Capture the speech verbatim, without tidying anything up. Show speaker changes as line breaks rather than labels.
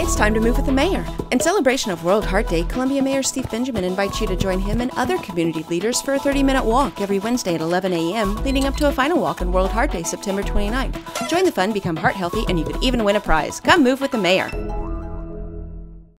It's time to move with the mayor. In celebration of World Heart Day, Columbia Mayor Steve Benjamin invites you to join him and other community leaders for a thirty minute walk every Wednesday at eleven a m, leading up to a final walk on World Heart Day, September twenty-ninth. Join the fun, become heart healthy, and you could even win a prize. Come move with the mayor.